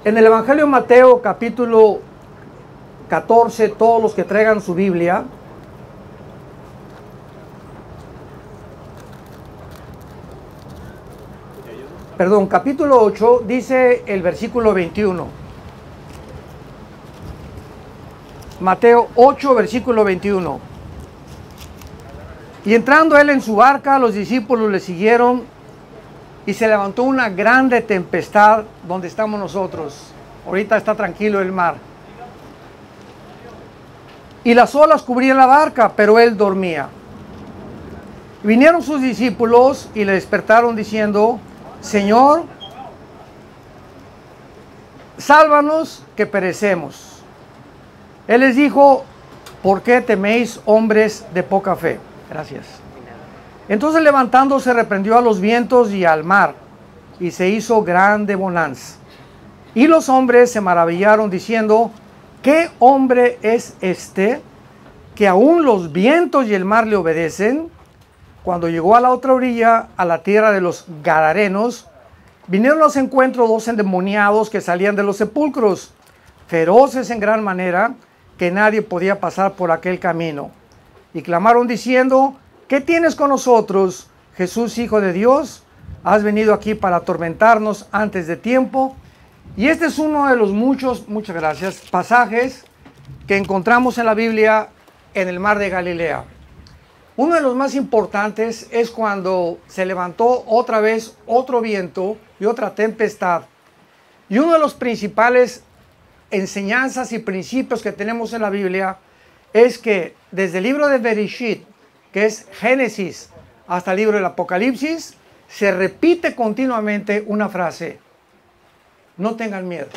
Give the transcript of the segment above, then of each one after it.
En el Evangelio de Mateo, capítulo 14, todos los que traigan su Biblia, perdón, capítulo 8, dice el versículo 21. Mateo 8, versículo 21. Y entrando él en su barca, los discípulos le siguieron, y se levantó una grande tempestad donde estamos nosotros. Ahorita está tranquilo el mar. Y las olas cubrían la barca, pero él dormía. Vinieron sus discípulos y le despertaron diciendo: Señor, sálvanos que perecemos. Él les dijo: ¿por qué teméis, hombres de poca fe? Gracias. Entonces, levantándose, reprendió a los vientos y al mar, y se hizo grande bonanza. Y los hombres se maravillaron diciendo: ¿qué hombre es este que aún los vientos y el mar le obedecen? Cuando llegó a la otra orilla, a la tierra de los Gadarenos, vinieron a su encuentro dos endemoniados que salían de los sepulcros, feroces en gran manera, que nadie podía pasar por aquel camino. Y clamaron diciendo: ¿qué tienes con nosotros, Jesús, Hijo de Dios? ¿Has venido aquí para atormentarnos antes de tiempo? Y este es uno de los muchas gracias, pasajes que encontramos en la Biblia en el mar de Galilea. Uno de los más importantes es cuando se levantó otra vez otro viento y otra tempestad. Y uno de los principales enseñanzas y principios que tenemos en la Biblia es que desde el libro de Bereshit, que es Génesis, hasta el libro del Apocalipsis, se repite continuamente una frase: no tengan miedo.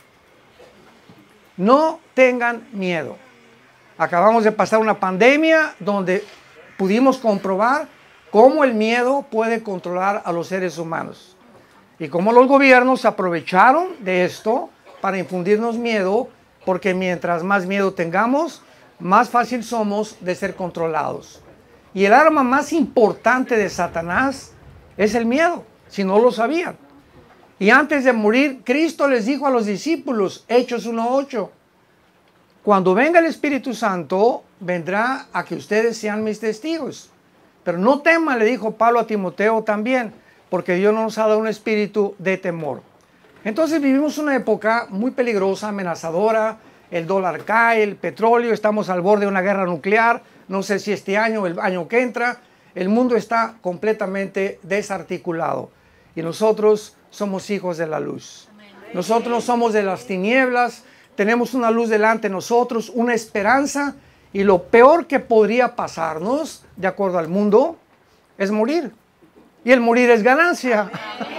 No tengan miedo. Acabamos de pasar una pandemia donde pudimos comprobar cómo el miedo puede controlar a los seres humanos y cómo los gobiernos se aprovecharon de esto para infundirnos miedo, porque mientras más miedo tengamos, más fácil somos de ser controlados. Y el arma más importante de Satanás es el miedo, si no lo sabían. Y antes de morir, Cristo les dijo a los discípulos, Hechos 1:8, cuando venga el Espíritu Santo, vendrá a que ustedes sean mis testigos. Pero no teman, le dijo Pablo a Timoteo también, porque Dios no nos ha dado un espíritu de temor. Entonces vivimos una época muy peligrosa, amenazadora. El dólar cae, el petróleo, estamos al borde de una guerra nuclear. No sé si este año o el año que entra. El mundo está completamente desarticulado. Y nosotros somos hijos de la luz. Nosotros no somos de las tinieblas. Tenemos una luz delante de nosotros, una esperanza. Y lo peor que podría pasarnos, de acuerdo al mundo, es morir. Y el morir es ganancia.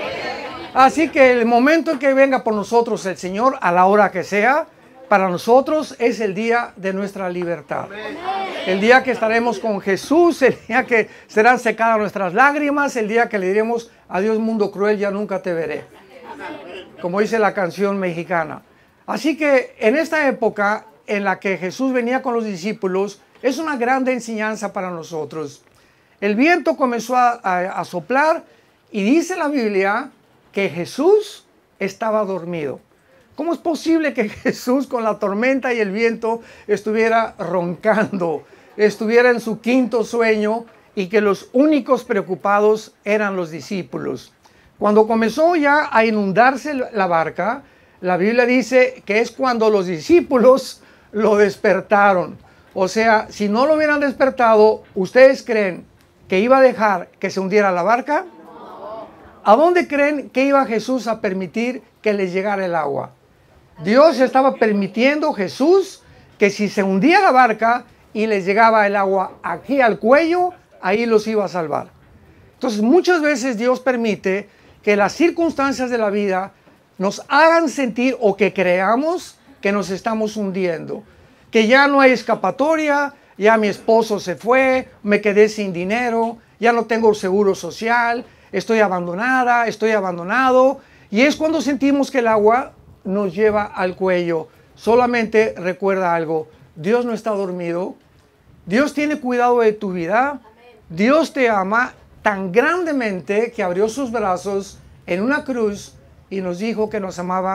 Así que el momento en que venga por nosotros el Señor, a la hora que sea, para nosotros es el día de nuestra libertad. El día que estaremos con Jesús, el día que serán secadas nuestras lágrimas, el día que le diremos: adiós mundo cruel, ya nunca te veré. Como dice la canción mexicana. Así que en esta época en la que Jesús venía con los discípulos, es una grande enseñanza para nosotros. El viento comenzó a soplar y dice la Biblia que Jesús estaba dormido. ¿Cómo es posible que Jesús, con la tormenta y el viento, estuviera roncando, estuviera en su quinto sueño, y que los únicos preocupados eran los discípulos? Cuando comenzó ya a inundarse la barca, la Biblia dice que es cuando los discípulos lo despertaron. O sea, si no lo hubieran despertado, ¿ustedes creen que iba a dejar que se hundiera la barca? ¿A dónde creen que iba Jesús a permitir que les llegara el agua? Dios estaba permitiendo, Jesús, que si se hundía la barca y les llegaba el agua aquí al cuello, ahí los iba a salvar. Entonces, muchas veces Dios permite que las circunstancias de la vida nos hagan sentir, o que creamos que nos estamos hundiendo, que ya no hay escapatoria, ya mi esposo se fue, me quedé sin dinero, ya no tengo seguro social, estoy abandonada, estoy abandonado. Y es cuando sentimos que el agua nos lleva al cuello. Solamente recuerda algo: Dios no está dormido. Dios tiene cuidado de tu vida. Dios te ama tan grandemente que abrió sus brazos en una cruz y nos dijo que nos amaba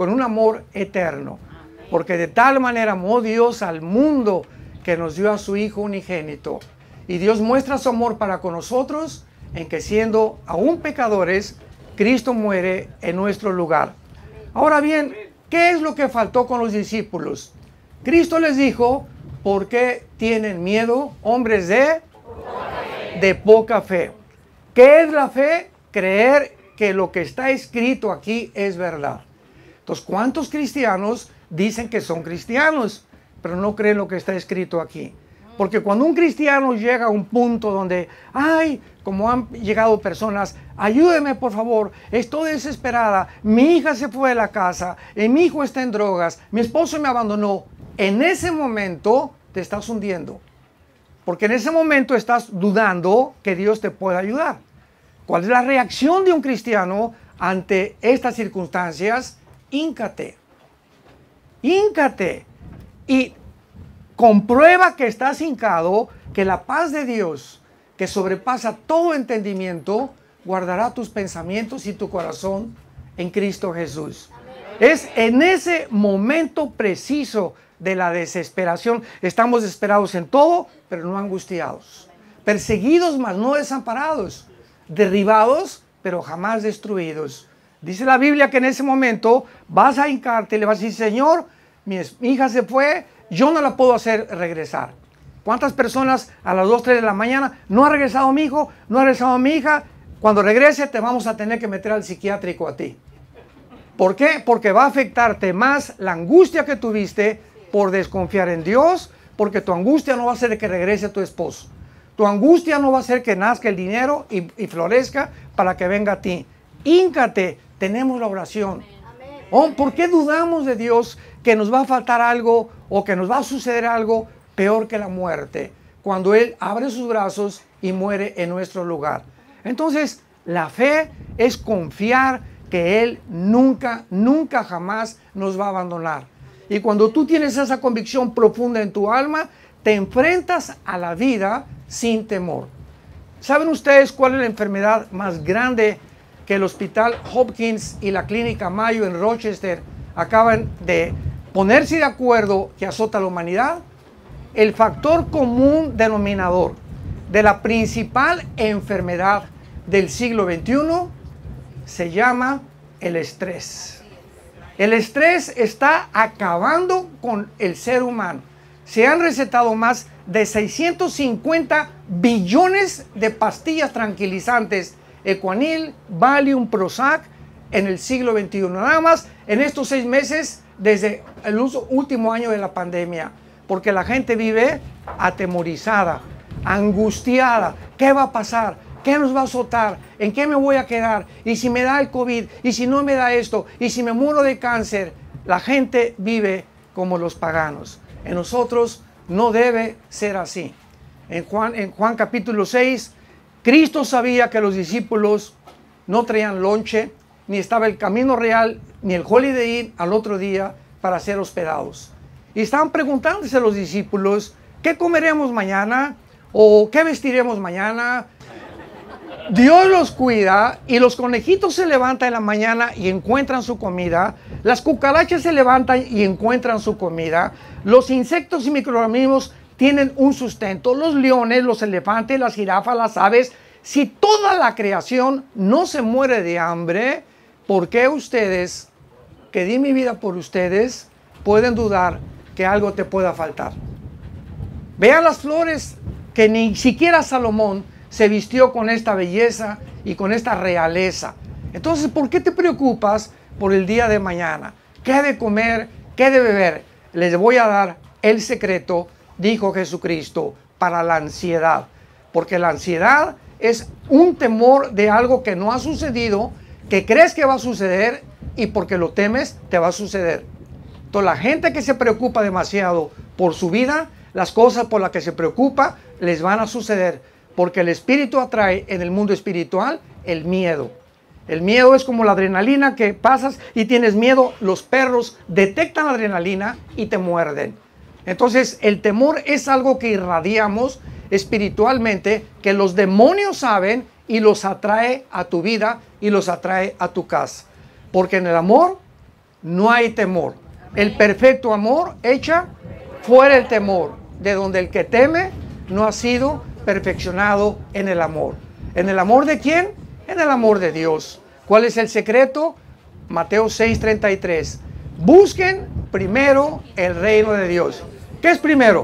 con un amor eterno. Porque de tal manera amó Dios al mundo que nos dio a su Hijo unigénito. Y Dios muestra su amor para con nosotros en que siendo aún pecadores, Cristo muere en nuestro lugar. Ahora bien, ¿qué es lo que faltó con los discípulos? Cristo les dijo, ¿por qué tienen miedo, hombres de poca fe? ¿Qué es la fe? Creer que lo que está escrito aquí es verdad. Entonces, ¿cuántos cristianos dicen que son cristianos, pero no creen lo que está escrito aquí? Porque cuando un cristiano llega a un punto donde, ay, como han llegado personas, ayúdeme por favor, estoy desesperada, mi hija se fue de la casa, mi hijo está en drogas, mi esposo me abandonó. En ese momento te estás hundiendo. Porque en ese momento estás dudando que Dios te pueda ayudar. ¿Cuál es la reacción de un cristiano ante estas circunstancias? Híncate. Híncate. Y comprueba que estás hincado, que la paz de Dios, que sobrepasa todo entendimiento, guardará tus pensamientos y tu corazón en Cristo Jesús. Es en ese momento preciso de la desesperación. Estamos desesperados en todo, pero no angustiados. Perseguidos, mas no desamparados. Derribados, pero jamás destruidos. Dice la Biblia que en ese momento vas a hincarte y le vas a decir, Señor, mi hija se fue, yo no la puedo hacer regresar. ¿Cuántas personas a las 2, 3 de la mañana, no ha regresado mi hijo, no ha regresado mi hija? Cuando regrese te vamos a tener que meter al psiquiátrico a ti. ¿Por qué? Porque va a afectarte más la angustia que tuviste por desconfiar en Dios, porque tu angustia no va a ser que regrese tu esposo. Tu angustia no va a ser que nazca el dinero y florezca para que venga a ti. Híncate, tenemos la oración. Oh, ¿por qué dudamos de Dios que nos va a faltar algo o que nos va a suceder algo peor que la muerte? Cuando Él abre sus brazos y muere en nuestro lugar. Entonces, la fe es confiar que Él nunca, nunca jamás nos va a abandonar. Y cuando tú tienes esa convicción profunda en tu alma, te enfrentas a la vida sin temor. ¿Saben ustedes cuál es la enfermedad más grande que el Hospital Hopkins y la Clínica Mayo en Rochester acaban de ponerse de acuerdo que azota a la humanidad? El factor común denominador de la principal enfermedad del siglo XXI se llama el estrés. El estrés está acabando con el ser humano. Se han recetado más de 650 billones de pastillas tranquilizantes, Equanil, Valium, Prozac, en el siglo XXI. Nada más en estos 6 meses desde el último año de la pandemia. Porque la gente vive atemorizada, angustiada. ¿Qué va a pasar? ¿Qué nos va a azotar? ¿En qué me voy a quedar? ¿Y si me da el COVID? ¿Y si no me da esto? ¿Y si me muero de cáncer? La gente vive como los paganos. En nosotros no debe ser así. En Juan capítulo 6, Cristo sabía que los discípulos no traían lonche, ni estaba el Camino Real, ni el Holiday Inn al otro día para ser hospedados. Y estaban preguntándose los discípulos, ¿qué comeremos mañana? ¿O qué vestiremos mañana? Dios los cuida y los conejitos se levantan en la mañana y encuentran su comida. Las cucarachas se levantan y encuentran su comida. Los insectos y microorganismos tienen un sustento. Los leones, los elefantes, las jirafas, las aves. Si toda la creación no se muere de hambre, ¿por qué ustedes, que di mi vida por ustedes, pueden dudar que algo te pueda faltar? Vean las flores que ni siquiera Salomón se vistió con esta belleza y con esta realeza. Entonces, ¿por qué te preocupas por el día de mañana? ¿Qué de comer? ¿Qué de beber? Les voy a dar el secreto, dijo Jesucristo, para la ansiedad. Porque la ansiedad es un temor de algo que no ha sucedido, que crees que va a suceder y porque lo temes te va a suceder. Entonces, la gente que se preocupa demasiado por su vida, las cosas por las que se preocupa les van a suceder. Porque el espíritu atrae en el mundo espiritual el miedo. El miedo es como la adrenalina que pasas y tienes miedo. Los perros detectan la adrenalina y te muerden. Entonces el temor es algo que irradiamos espiritualmente, que los demonios saben y los atrae a tu vida y los atrae a tu casa. Porque en el amor no hay temor. El perfecto amor echa fuera el temor, de donde el que teme no ha sido perfeccionado en el amor. ¿En el amor de quién? En el amor de Dios. ¿Cuál es el secreto? Mateo 6:33. Busquen primero el reino de Dios. ¿Qué es primero?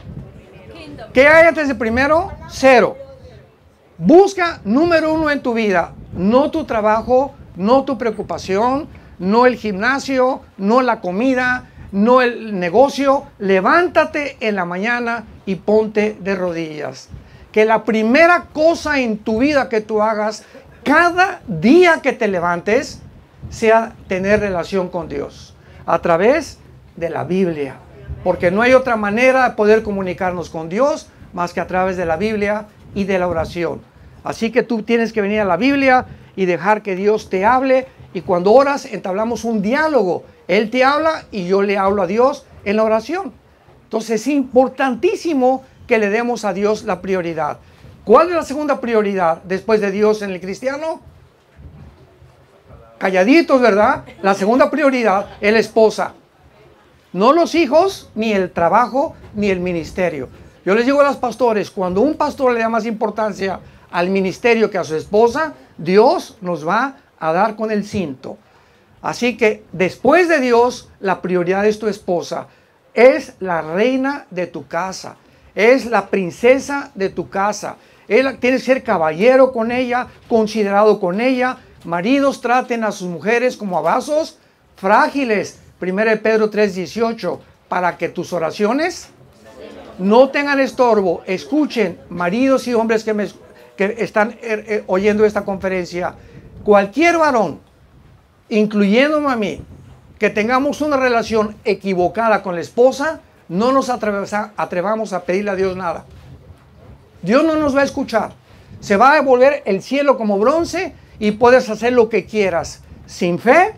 ¿Qué hay antes de primero? Cero. Busca número uno en tu vida, no tu trabajo, no tu preocupación, no el gimnasio, no la comida, no el negocio. Levántate en la mañana y ponte de rodillas. Que la primera cosa en tu vida que tú hagas cada día que te levantes sea tener relación con Dios a través de la Biblia, porque no hay otra manera de poder comunicarnos con Dios más que a través de la Biblia y de la oración. Así que tú tienes que venir a la Biblia y dejar que Dios te hable, y cuando oras entablamos un diálogo. Él te habla y yo le hablo a Dios en la oración. Entonces es importantísimo que le demos a Dios la prioridad. ¿Cuál es la segunda prioridad después de Dios en el cristiano? Calladitos, ¿verdad? La segunda prioridad es la esposa. No los hijos, ni el trabajo, ni el ministerio. Yo les digo a los pastores, cuando un pastor le da más importancia al ministerio que a su esposa, Dios nos va a dar con el cinto. Así que después de Dios, la prioridad es tu esposa. Es la reina de tu casa. Es la princesa de tu casa. Tienes que ser caballero con ella, considerado con ella. Maridos, traten a sus mujeres como a vasos frágiles. 1 Pedro 3:18. Para que tus oraciones no tengan estorbo. Escuchen, maridos y hombres que están oyendo esta conferencia. Cualquier varón, incluyéndome a mí, que tengamos una relación equivocada con la esposa, no nos atrevamos a pedirle a Dios nada. Dios no nos va a escuchar. Se va a devolver el cielo como bronce y puedes hacer lo que quieras. Sin fe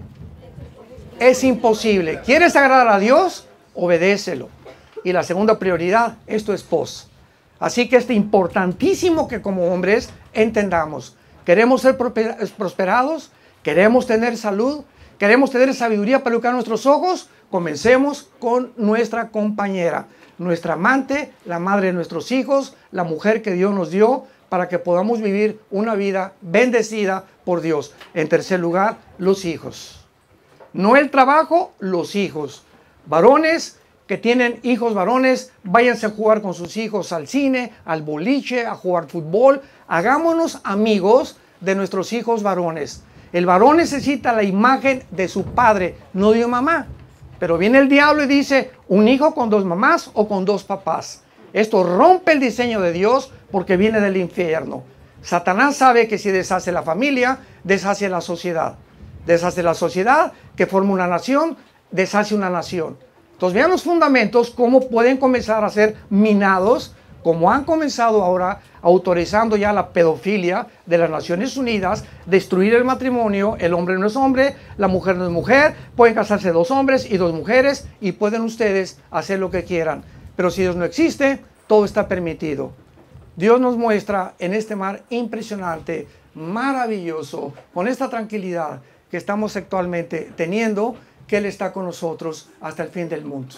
es imposible. ¿Quieres agradar a Dios? Obedécelo. Y la segunda prioridad es tu esposa. Así que es importantísimo que como hombres entendamos. Queremos ser prosperados, queremos tener salud, queremos tener sabiduría para educar nuestros ojos. Comencemos con nuestra compañera, nuestra amante, la madre de nuestros hijos, la mujer que Dios nos dio para que podamos vivir una vida bendecida por Dios. En tercer lugar, los hijos. No el trabajo, los hijos. Varones que tienen hijos varones, váyanse a jugar con sus hijos al cine, al boliche, a jugar fútbol. Hagámonos amigos de nuestros hijos varones. El varón necesita la imagen de su padre, no de mamá. Pero viene el diablo y dice, un hijo con dos mamás o con dos papás. Esto rompe el diseño de Dios porque viene del infierno. Satanás sabe que si deshace la familia, deshace la sociedad. Deshace la sociedad, que forma una nación, deshace una nación. Entonces vean los fundamentos, cómo pueden comenzar a ser minados, como han comenzado ahora autorizando ya la pedofilia de las Naciones Unidas, destruir el matrimonio. El hombre no es hombre, la mujer no es mujer, pueden casarse dos hombres y dos mujeres y pueden ustedes hacer lo que quieran. Pero si Dios no existe, todo está permitido. Dios nos muestra en este mar impresionante, maravilloso, con esta tranquilidad que estamos actualmente teniendo, que Él está con nosotros hasta el fin del mundo.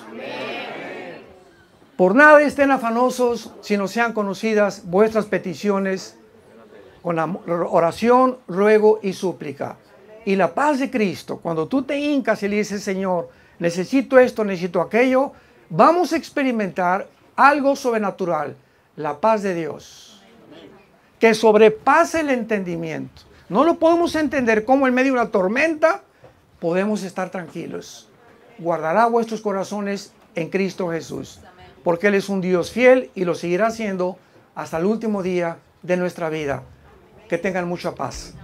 Amén. Por nada estén afanosos, sino sean conocidas vuestras peticiones con oración, ruego y súplica. Y la paz de Cristo, cuando tú te hincas y le dices, Señor, necesito esto, necesito aquello, vamos a experimentar algo sobrenatural, la paz de Dios, que sobrepasa el entendimiento. No lo podemos entender como en medio de una tormenta podemos estar tranquilos. Guardará vuestros corazones en Cristo Jesús, porque Él es un Dios fiel y lo seguirá haciendo hasta el último día de nuestra vida. Que tengan mucha paz.